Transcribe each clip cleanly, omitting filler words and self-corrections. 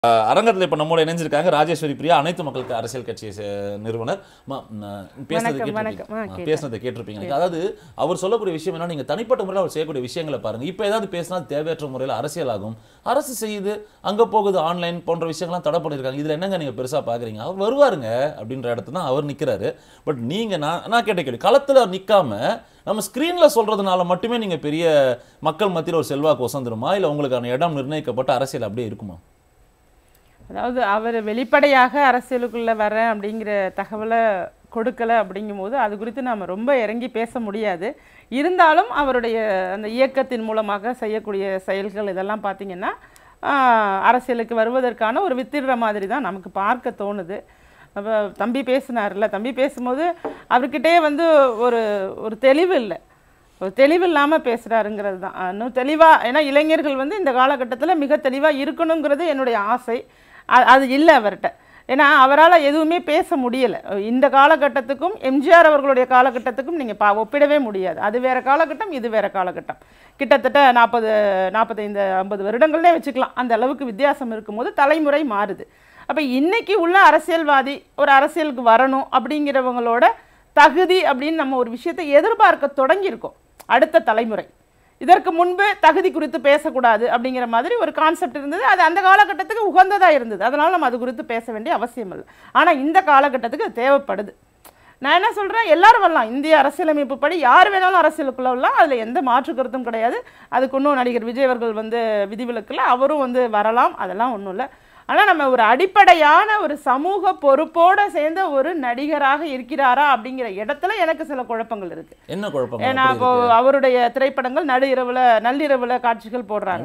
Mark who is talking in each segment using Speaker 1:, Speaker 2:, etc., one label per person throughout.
Speaker 1: அரங்கத்தில் இப்ப நம்மோட இணைஞ்சிருக்காங்க ராஜேஸ்வரி பிரியா, அனைத்து மக்களுக்கு அரசியல் கட்சி நிறுவனர். பேசுனதை கேட்டிருப்பீங்க. அதாவது அவர் சொல்லக்கூடிய விஷயம் என்ன, நீங்க தனிப்பட்ட முறையில் அவர் செய்யக்கூடிய விஷயங்களை பாருங்க. இப்ப ஏதாவது பேசினா தேவையற்ற முறையில் அரசியல் ஆகும். அரசு செய்யுது, அங்க போகுது, ஆன்லைன் போன்ற விஷயங்கள்லாம் தடை பண்ணிருக்காங்க. இதுல என்னங்க நீங்க பெருசா பாக்குறீங்க? அவர் வருவாருங்க அப்படின்ற இடத்துல தான் அவர் நிக்கிறாரு. பட் நீங்க நான் கேட்ட கேள்வி, களத்துல நிக்காம நம்ம ஸ்கிரீன்ல சொல்றதுனால மட்டுமே நீங்க பெரிய மக்கள் மத்தியில் ஒரு செல்வாக்கு வசந்துருமா, இல்ல உங்களுக்கான இடம் நிர்ணயிக்கப்பட்ட அரசியல் அப்படியே இருக்குமா?
Speaker 2: அதாவது அவர் வெளிப்படையாக அரசியலுக்குள்ளே வரேன் அப்படிங்கிற தகவலை கொடுக்கலை அப்படிங்கும்போது அது குறித்து நாம் ரொம்ப இறங்கி பேச முடியாது. இருந்தாலும் அவருடைய அந்த இயக்கத்தின் மூலமாக செய்யக்கூடிய செயல்கள் இதெல்லாம் பார்த்திங்கன்னா அரசியலுக்கு வருவதற்கான ஒரு வித்திடுற மாதிரி தான் நமக்கு பார்க்க தோணுது. அப்போ தம்பி பேசினார்ல, தம்பி பேசும்போது அவர்கிட்டே வந்து ஒரு தெளிவு இல்லை, ஒரு தெளிவு இல்லாமல் பேசுகிறாருங்கிறது தான். இன்னும் தெளிவாக, ஏன்னா இளைஞர்கள் வந்து இந்த காலகட்டத்தில் மிக தெளிவாக இருக்கணுங்கிறது என்னுடைய ஆசை. அது இல்லை அவர்கிட்ட. ஏன்னா அவரால் எதுவுமே பேச முடியலை. இந்த காலகட்டத்துக்கும் எம்ஜிஆர் அவர்களுடைய காலகட்டத்துக்கும் நீங்கள் ஒப்பிடவே முடியாது. அது வேறு காலகட்டம், இது வேறு காலகட்டம். கிட்டத்தட்ட 45-50 வருடங்களே வச்சுக்கலாம். அந்த அளவுக்கு வித்தியாசம் இருக்கும்போது தலைமுறை மாறுது. அப்போ இன்றைக்கி உள்ள அரசியல்வாதி ஒரு அரசியலுக்கு வரணும் அப்படிங்கிறவங்களோட தகுதி அப்படின்னு நம்ம ஒரு விஷயத்தை எதிர்பார்க்க தொடங்கியிருக்கோம். அடுத்த தலைமுறை இதற்கு முன்பு தகுதி குறித்து பேசக்கூடாது அப்படிங்கிற மாதிரி ஒரு கான்செப்ட் இருந்தது. அது அந்த காலகட்டத்துக்கு உகந்ததாக இருந்தது. அதனால் நம்ம அது குறித்து பேச வேண்டிய அவசியம் இல்லை. ஆனால் இந்த காலகட்டத்துக்கு அது தேவைப்படுது. நான் என்ன சொல்கிறேன், எல்லாரும் வரலாம். இந்திய அரசியலமைப்பு படி யார் வேணாலும் அரசியலுக்குள்ள வரலாம். அதில் எந்த மாற்று கருத்தும் கிடையாது. அதுக்கு இன்னும் நடிகர் விஜய் அவர்கள் வந்து விதிவிலக்கில் அவரும் வந்து வரலாம். அதெல்லாம் ஒன்றும் இல்லை. ஆனால் நம்ம ஒரு அடிப்படையான ஒரு சமூக பொறுப்போடு சேர்ந்த ஒரு நடிகராக இருக்கிறாரா அப்படிங்கிற இடத்துல எனக்கு சில குழப்பங்கள் இருக்கு.
Speaker 1: என்ன குழப்பம்?
Speaker 2: ஏன்னா இப்போ அவருடைய திரைப்படங்கள் நள்ளிரவுல காட்சிகள் போடுறாங்க.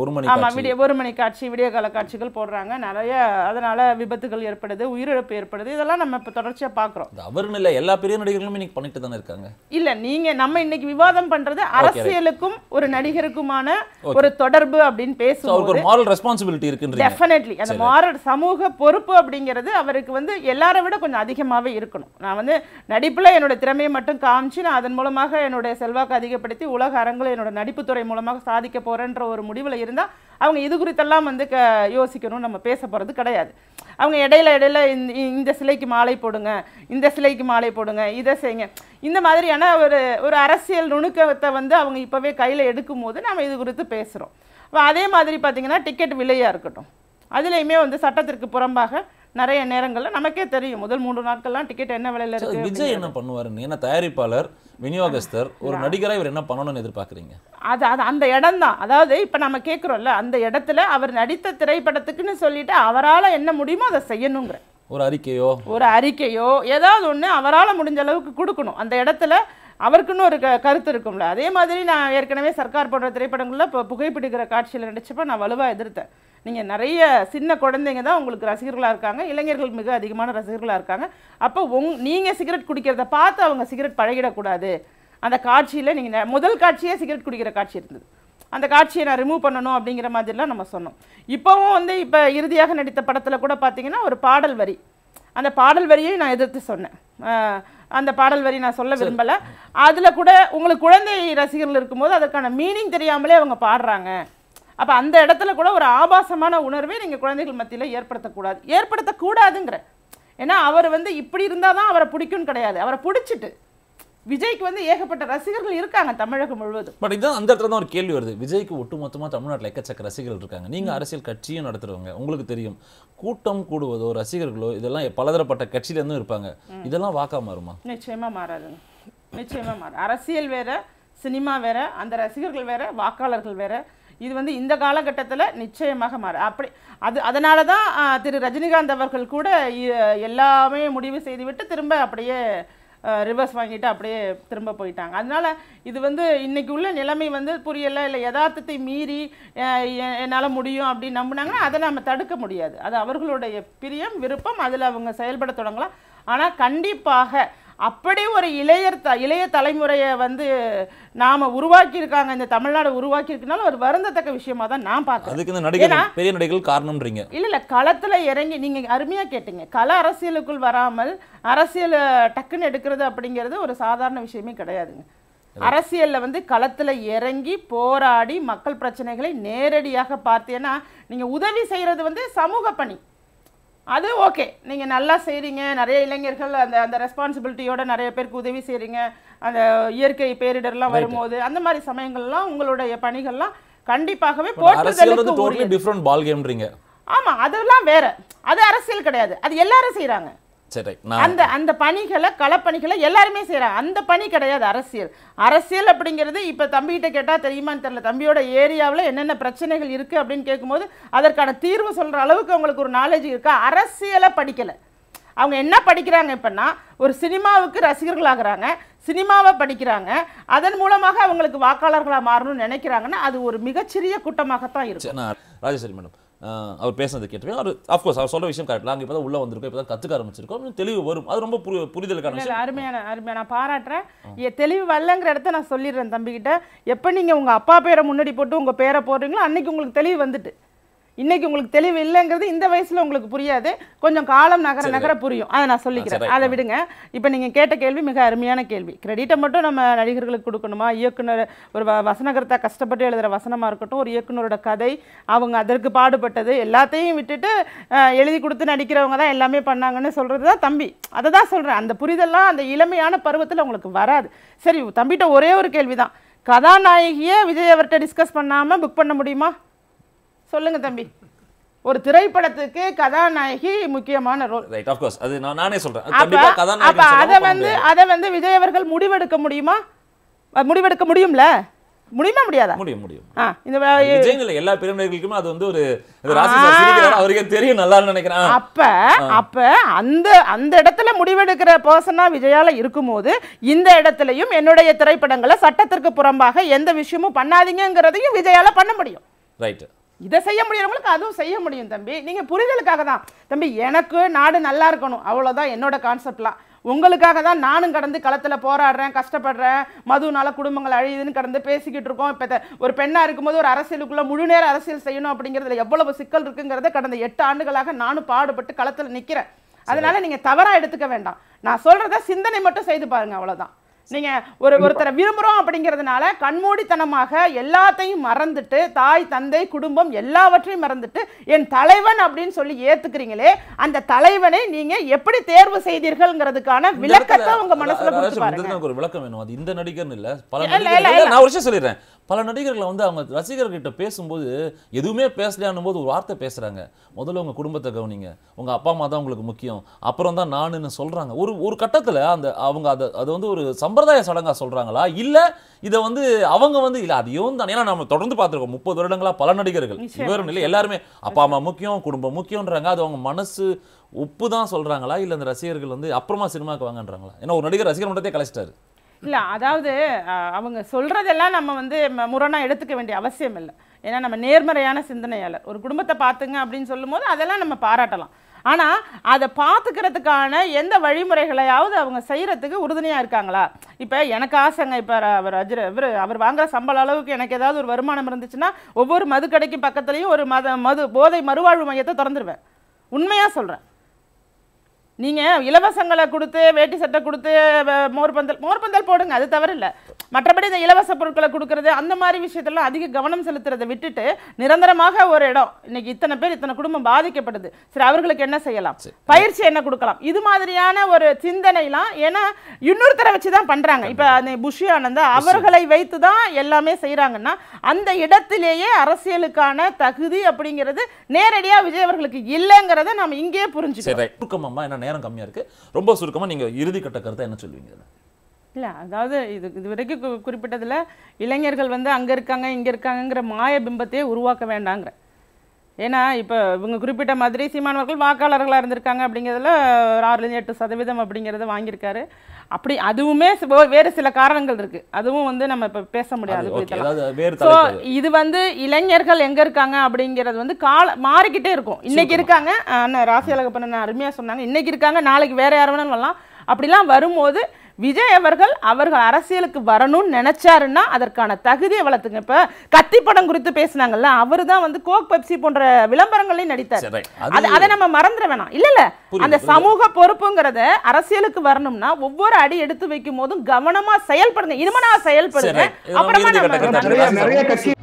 Speaker 2: ஒரு மணி காட்சி, விடிய கால காட்சிகள் போடுறாங்க நிறைய. அதனால விபத்துகள் ஏற்படுது, உயிரிழப்பு ஏற்படுது. இதெல்லாம் நம்ம இப்போ தொடர்ச்சியாக பார்க்குறோம்.
Speaker 1: அவருன்னு இல்லை, எல்லா பெரிய நடிகர்களும் இன்னைக்கு பண்ணிட்டு தானே இருக்காங்க.
Speaker 2: இல்லை, நம்ம இன்னைக்கு விவாதம் பண்றது அரசியலுக்கும் ஒரு நடிகருக்குமான ஒரு தொடர்பு அப்படின்னு பேசுவோம்.
Speaker 1: ஒரு மாரல் ரெஸ்பான்சிபிலிட்டி இருக்குன்றீங்க.
Speaker 2: டெஃபினெட்லி அந்த மாரல் சமூக பொறுப்பு அப்படிங்கிறது அவருக்கு வந்து எல்லாரை விட கொஞ்சம் அதிகமாகவே இருக்கணும். நான் வந்து நடிப்பில் என்னோட திறமையை மட்டும் காமிச்சு நான் அதன் மூலமாக என்னுடைய செல்வாக்கு அதிகப்படுத்தி உலக அரங்கில் என்னோட நடிப்புத்துறை மூலமாக சாதிக்க போகிறேன்ற ஒரு முடிவில் இருந்தால் அவங்க இது குறித்தெல்லாம் வந்து யோசிக்கணும். நம்ம பேச போகிறது கிடையாது. அவங்க இடையில இந்த சிலைக்கு மாலை போடுங்க, இந்த சிலைக்கு மாலை போடுங்க, இதை செய்யுங்க, இந்த மாதிரியான ஒரு அரசியல் நுணுக்கத்தை வந்து அவங்க இப்போவே கையில் எடுக்கும் போது நம்ம இது குறித்து பேசுகிறோம். அதே மாதிரி பார்த்திங்கன்னா டிக்கெட் விலையாக இருக்கட்டும், அதுலேயுமே வந்து சட்டத்திற்கு புறம்பாக நிறைய நேரங்களில் நமக்கே தெரியும். முதல் 3 நாட்கள்லாம் டிக்கெட் என்ன விலையில் இருக்குது.
Speaker 1: விஜய் என்ன பண்ணுவாருன்னு, ஏன்னா தயாரிப்பாளர், விநியோகஸ்தர், ஒரு நடிகராக இவர் என்ன பண்ணணும்னு எதிர்பார்க்குறீங்க?
Speaker 2: அது அந்த இடம் தான். அதாவது இப்போ நம்ம கேட்குறோம்ல, அந்த இடத்துல அவர் நடித்த திரைப்படத்துக்குன்னு சொல்லிட்டு அவரால் என்ன முடியுமோ அதை செய்யணுங்கிற
Speaker 1: ஒரு
Speaker 2: அறிக்கையோ ஏதாவது ஒன்று அவரால் முடிஞ்ச அளவுக்கு கொடுக்கணும். அந்த இடத்துல அவருக்குன்னு ஒரு கருத்து இருக்கும்ல. அதே மாதிரி நான் ஏற்கனவே சர்க்கார் போன்ற திரைப்படங்களில் இப்போ புகைப்பிடிக்கிற காட்சியில் நடிச்சப்போ நான் வலுவாக எதிர்த்தேன். நீங்கள் நிறைய சின்ன குழந்தைங்க தான் உங்களுக்கு ரசிகர்களாக இருக்காங்க, இளைஞர்கள் மிக அதிகமான ரசிகர்களாக இருக்காங்க. அப்போ நீங்கள் சிகரெட் குடிக்கிறத பார்த்து அவங்க சிகரெட் பழகிடக்கூடாது. அந்த காட்சியில் நீங்கள் முதல் காட்சியே சிகரெட் குடிக்கிற காட்சி இருந்தது. அந்த காட்சியை நான் ரிமூவ் பண்ணணும் அப்படிங்கிற மாதிரிலாம் நம்ம சொன்னோம். இப்போவும் வந்து இப்போ இறுதியாக நடித்த படத்தில் கூட பார்த்தீங்கன்னா ஒரு பாடல் வரி, அந்த பாடல் வரியை நான் எதிர்த்து சொன்னேன். அந்த பாடல் வரி நான் சொல்ல விரும்பலை. அதில் கூட உங்களுக்கு குழந்தை ரசிகர்கள் இருக்கும்போது அதற்கான மீனிங் தெரியாமலே அவங்க பாடுறாங்க. அப்போ அந்த இடத்துல கூட ஒரு ஆபாசமான உணர்வை நீங்கள் குழந்தைகள் மத்தியில் ஏற்படுத்தக்கூடாதுங்கிற. ஏன்னா அவர் வந்து இப்படி இருந்தால் தான் அவரை பிடிக்கும்னு கிடையாது. அவரை பிடிச்சிட்டு விஜய்க்கு வந்து ஏகப்பட்ட ரசிகர்கள் இருக்காங்க தமிழகம் முழுவதும்.
Speaker 1: பட் இதான் அந்த இடத்துல தான் ஒரு கேள்வி வருது. விஜய்க்கு ஒட்டுமொத்தமாக தமிழ்நாட்டில் எக்கச்சக்க ரசிகர்கள் இருக்காங்க. நீங்கள் அரசியல் கட்சியும் நடத்துறவங்க, உங்களுக்கு தெரியும், கூட்டம் கூடுவதோ ரசிகர்களோ இதெல்லாம் பலதரப்பட்ட கட்சியிலேருந்தும் இருப்பாங்க. இதெல்லாம் வாக்கா மாறுமா?
Speaker 2: நிச்சயமாக மாறாதுங்க, நிச்சயமாக மாறும். அரசியல் வேற, சினிமா வேற, அந்த ரசிகர்கள் வேற, வாக்காளர்கள் வேற. இது வந்து இந்த காலகட்டத்தில் நிச்சயமாக மாறும். அதனால தான் திரு ரஜினிகாந்த் அவர்கள் கூட எல்லாமே முடிவு செய்துவிட்டு திரும்ப அப்படியே ரிவர்ஸ் வாங்கிட்டு அப்படியே திரும்ப போயிட்டாங்க. அதனால் இது வந்து இன்றைக்கி உள்ள நிலைமை வந்து புரியலை, இல்லை யதார்த்தத்தை மீறி என்னால் முடியும் அப்படின்னு நம்பினாங்கன்னா அதை நம்ம தடுக்க முடியாது. அது அவர்களுடைய பிரியம், விருப்பம், அதில் அவங்க செயல்பட தொடங்கலாம். ஆனால் கண்டிப்பாக அப்படி ஒரு இளைய தலைமுறையை வந்து நாம உருவாக்கியிருக்காங்க, இந்த தமிழ்நாடு உருவாக்கியிருக்கனால ஒரு வருந்தத்தக்க விஷயமா தான் நான் பார்க்குறேன்.
Speaker 1: அதுக்கு இந்த நடிகர்கள், பெரிய நடிகர்கள் காரணம்ன்றீங்க?
Speaker 2: இல்லை, களத்தில் இறங்கி நீங்கள் அருமையாக கேட்டீங்க. கள அரசியலுக்குள் வராமல் அரசியல் டக்குன்னு எடுக்கிறது அப்படிங்கிறது ஒரு சாதாரண விஷயமே கிடையாதுங்க. அரசியல்ல வந்து களத்துல இறங்கி போராடி மக்கள் பிரச்சனைகளை நேரடியாக பார்த்தேன்னா நீங்க உதவி செய்யறது வந்து சமூக பணி, அது ஓகே, நீங்க நல்லா செய்றீங்க, நிறைய இளைஞர்கள் அந்த அந்த ரெஸ்பான்சிபிலிட்டியோட நிறைய பேருக்கு உதவி செய்றீங்க, அந்த இயற்கை பேரிடர்லாம் வரும்போது அந்த மாதிரி சமயங்கள்லாம் உங்களுடைய பணிகள்லாம் கண்டிப்பாகவே போற்றுதலுக்கு
Speaker 1: டோட்டலி டிஃபரண்ட் பால் கேம்ன்றீங்க.
Speaker 2: ஆமா, அதெல்லாம் வேற, அது அரசியல் கிடையாது, அது எல்லாரும் செய்றாங்க.
Speaker 1: சரி,
Speaker 2: அந்த அந்த பணிகளை களப்பணிகளை எல்லாருமே செய்றாங்க, அந்த பணி கிடையாது அரசியல். அரசியல் அப்படிங்கிறது இப்ப தம்பிகிட்ட கேட்டா தெரியுமான்னு தெரியல, தம்பியோட ஏரியாவில் என்னென்ன பிரச்சனைகள் இருக்கு அப்படின்னு கேட்கும்போது அதற்கான தீர்வு சொல்ற அளவுக்கு அவங்களுக்கு ஒரு நாலேஜ் இருக்கா? அரசியலை படிக்கல. அவங்க என்ன படிக்கிறாங்க இப்பன்னா, ஒரு சினிமாவுக்கு ரசிகர்கள் ஆகுறாங்க, சினிமாவை படிக்கிறாங்க, அதன் மூலமாக அவங்களுக்கு வாக்காளர்களாக மாறணும்னு நினைக்கிறாங்கன்னா அது ஒரு மிகச்சிறிய கூட்டமாகத்தான் இருக்கும்.
Speaker 1: ராஜேஸ்வரி மேடம், அவர் பேசுனது கேட்டுருக்கேன். அவர் அஃப்கோர்ஸ் அவர் சொல்ற விஷயம் கரெக்ட். நாங்கள் இப்போ தான் உள்ள வந்திருக்கோம், இப்போ தான் கற்றுக்க ஆரம்பிச்சிருக்கோம், தெளிவு வரும், அது ரொம்ப புரிதலுக்கான விஷயம்.
Speaker 2: அருமையான நான் பாராட்டுறேன். தெளிவு வரலங்கிற இடத்த நான் சொல்லிடுறேன் தம்பிக்கிட்ட. எப்போ நீங்கள் உங்கள் அப்பா பேரை முன்னாடி போட்டு உங்கள் பேரை போடுறீங்களோ அன்னைக்கு உங்களுக்கு தெளிவு வந்துட்டு, இன்னைக்கு உங்களுக்கு தெளிவு இல்லைங்கிறது இந்த வயசுல உங்களுக்கு புரியாது, கொஞ்சம் காலம் நகர புரியும். அதை நான் சொல்லிக்கிறேன், அதை விடுங்க. இப்போ நீங்க கேட்ட கேள்வி மிக அருமையான கேள்வி. கிரெடிட்டை மட்டும் நம்ம நடிகர்களுக்கு கொடுக்கணுமா? இயக்குனர் ஒரு வசனகர்த்தா கஷ்டப்பட்டு எழுதுற வசனமா இருக்கட்டும், ஒரு இயக்குனரோட கதை, அவங்க அதற்கு பாடுபட்டது எல்லாத்தையும் விட்டுட்டு எழுதி கொடுத்து நடிக்கிறவங்க தான் எல்லாமே பண்ணாங்கன்னு சொல்றது தான் தம்பி. அதை தான் சொல்றேன், அந்த புரிதெல்லாம் அந்த இளமையான பருவத்தில் உங்களுக்கு வராது. சரி, தம்பிகிட்ட ஒரே ஒரு கேள்விதான், கதாநாயகியை விஜய் அவர்கிட்ட டிஸ்கஸ் பண்ணாம புக் பண்ண முடியுமா? சொல்லுங்க தம்பி. ஒரு திரைப்படத்துக்கு கதாநாயகி முக்கியமான ரோல்.
Speaker 1: ரைட், ஆஃப் கோர்ஸ், அது நானே சொல்றேன்.
Speaker 2: கண்டிப்பா கதாநாயகி அத வந்து விஜய் அவர்கள் முடிவெடுக்க முடியுமா? முடிவெடுக்க முடியும்ல? முடியுமா முடியாதா?
Speaker 1: முடியும்.
Speaker 2: இந்த
Speaker 1: விஜய் இல்ல, எல்லா பிரிவினர்களுக்கும் அது வந்து ஒரு ராசி சிரிக்கிறார், அவருக்கு தெரியும் நல்லா நினைக்கிறேன்.
Speaker 2: அப்ப அந்த அந்த இடத்துல முடிவெடுக்கிற பர்சனா விஜயால இருக்கும்போது இந்த இடத்துலயும் என்னுடைய திரைப்படங்களை சட்டத்திற்கு புறம்பாக எந்த விஷயமும் பண்ணாதீங்கிறதையும் விஜயால பண்ண முடியும்.
Speaker 1: ரைட்,
Speaker 2: இதை செய்ய முடியறவங்களுக்கு அதுவும் செய்ய முடியும் தம்பி. நீங்க புரிதலுக்காக தான் தம்பி, எனக்கு நாடு நல்லா இருக்கணும், அவ்வளவுதான் என்னோட கான்செப்ட்லாம். உங்களுக்காக தான் நானும் கடந்து களத்துல போராடுறேன், கஷ்டப்படுறேன், மதுனால குடும்பங்கள் அழியுதுன்னு கடந்து பேசிக்கிட்டு இருக்கோம். இப்ப ஒரு பெண்ணா இருக்கும்போது ஒரு அரசியலுக்குள்ள முழு நேர அரசியல் செய்யணும் அப்படிங்கிறதுல எவ்வளவு சிக்கல் இருக்குங்கிறத கடந்த 8 ஆண்டுகளாக நானும் பாடுபட்டு களத்துல நிக்கிறேன். அதனால நீங்க தவறா எடுத்துக்க வேண்டாம், நான் சொல்றத சிந்தனை மட்டும் செய்து பாருங்க, அவ்வளவுதான். நீங்க ஒருத்தரை விரும்புறோம் அப்படிங்கிறதுனால கண்மூடித்தனமாக எல்லாத்தையும் மறந்துட்டு, தாய் தந்தை குடும்பம் எல்லாவற்றையும் மறந்துட்டு என் தலைவன் அப்படின்னு சொல்லி ஏத்துக்கிறீங்களே, அந்த தலைவனை நீங்க எப்படி தேர்வு செய்தீர்கள்ங்கிறதுக்கான விளக்கத்தை உங்க மனசுல கொடுத்து பாருங்க.
Speaker 1: ஒரு விளக்கம் வேணும். அது இந்த நடிகர்னு இல்ல, பல நடிகர்கள். நான் ஒரு விஷயம் சொல்லிடுறேன், பல நடிகர்கள் வந்து அவங்க ரசிகர்கிட்ட பேசும்போது எதுவுமே பேசலையானும் போது ஒரு வார்த்தை பேசுறாங்க, முதல்ல உங்க குடும்பத்தை கவனிங்க, உங்க அப்பா அம்மா தான் உங்களுக்கு முக்கியம், அப்புறம் தான் நானுன்னு சொல்றாங்க. ஒரு கட்டத்துல அந்த அவங்க அது வந்து ஒரு சம்பிரதாய சடங்கா சொல்றாங்களா, இல்ல இதை வந்து அவங்க வந்து இல்ல அதையும் தான். ஏன்னா நம்ம தொடர்ந்து பார்த்திருக்கோம் 30 வருடங்களா பல நடிகர்கள், இவரும் இல்லை, எல்லாருமே அப்பா அம்மா முக்கியம், குடும்பம் முக்கியம்ன்றாங்க. அது அவங்க மனசு ஒப்பு தான் சொல்றாங்களா, இல்ல அந்த ரசிகர்கள் வந்து அப்புறமா சினிமாக்கு வாங்கன்றாங்களா? ஏன்னா ஒரு நடிகர் ரசிகர் மட்டத்தை கலைச்சிட்டாரு.
Speaker 2: இல்ல, அதாவது அவங்க சொல்றதெல்லாம் நம்ம வந்து முரணா எடுத்துக்க வேண்டிய அவசியம் இல்லை. ஏன்னா நம்ம நேர்மறையான சிந்தனையாளர். ஒரு குடும்பத்தை பார்த்துங்க அப்படின்னு சொல்லும் போது அதெல்லாம் நம்ம பாராட்டலாம். ஆனா அதை பார்த்துக்கிறதுக்கான எந்த வழிமுறைகளையாவது அவங்க செய்யறதுக்கு உறுதுணையா இருக்காங்களா? இப்ப எனக்கு ஆசைங்க, இப்ப அவர் வாங்குற சம்பள அளவுக்கு எனக்கு ஏதாவது ஒரு வருமானம் இருந்துச்சுன்னா ஒவ்வொரு மதுக்கடைக்கு பக்கத்துலயும் ஒரு போதை மறுவாழ்வு மையத்தை திறந்துருவேன். உண்மையா சொல்றேன். நீங்க இலவசங்களை கொடுத்து, வேட்டி சட்டை கொடுத்து, மோர்பந்தல் போடுங்க, அது தவறு இல்லை. மற்றபடி இந்த இலவச பொருட்களை கொடுக்கறது அந்த மாதிரி விஷயத்தெல்லாம் அதிக கவனம் செலுத்துறதை விட்டுட்டு நிரந்தரமாக ஒரு இடம், இன்னைக்கு இத்தனை பேர் இத்தனை குடும்பம் பாதிக்கப்படுது, சரி அவர்களுக்கு என்ன செய்யலாம், பயிற்சி என்ன கொடுக்கலாம், இது மாதிரியான ஒரு சிந்தனைலாம். ஏன்னா இன்னொருத்தரை வச்சுதான் பண்றாங்க. இப்ப அந்த புஷி ஆனந்தா அவர்களை வைத்துதான் எல்லாமே செய்யறாங்கன்னா அந்த இடத்திலேயே அரசியலுக்கான தகுதி அப்படிங்கிறது நேரடியா விஜய் அவர்களுக்கு இல்லைங்கிறத நம்ம இங்கே புரிஞ்சுக்கிறோம்.
Speaker 1: நேரம் கம்மியா இருக்கு, ரொம்ப சுருக்கமா நீங்க இறுதி கட்ட கருத்தை என்ன சொல்வீங்க?
Speaker 2: இல்ல, அதாவது இது வரைக்கும் குறிப்பிட்டதுல இளைஞர்கள் வந்து அங்க இருக்காங்க இங்க இருக்காங்கங்கிற மாய பிம்பத்தையே உருவாக்க வேண்டாங்கிற. ஏன்னா இப்போ இவங்க குறிப்பிட்ட மாதிரி சீமானவர்கள் வாக்காளர்களாக இருந்திருக்காங்க அப்படிங்கிறதுல 6-8% அப்படிங்கிறத வாங்கியிருக்காரு. அப்படி அதுவுமே வேறு சில காரணங்கள் இருக்கு, அதுவும் வந்து நம்ம இப்போ பேச முடியாது. ஸோ இது வந்து இளைஞர்கள் எங்க இருக்காங்க அப்படிங்கிறது வந்து மாறிக்கிட்டே இருக்கும். இன்னைக்கு இருக்காங்க, அண்ணன் ராசி அழகப்பன் அருமையா சொன்னாங்க, இன்னைக்கு இருக்காங்க, நாளைக்கு வேற யார் வேணாலும் வரலாம். அப்படிலாம் வரும்போது விஜய் அவர்கள் அரசியலுக்கு வரணும்னு நினைச்சாருன்னா அதற்கான தகுதியை வளர்த்துங்க. இப்ப கத்தி படம் குறித்து பேசினாங்கல்ல, அவரு தான் வந்து கோக் பெப்சி போன்ற விளம்பரங்களையும் நடித்தார். அதை நம்ம மறந்துட வேணாம். இல்ல அந்த சமூக பொறுப்புங்கிறத அரசியலுக்கு வரணும்னா ஒவ்வொரு அடி எடுத்து வைக்கும் போதும் கவனமா செயல்படுங்க, இருமனா செயல்படுங்க. அப்புறமா நம்ம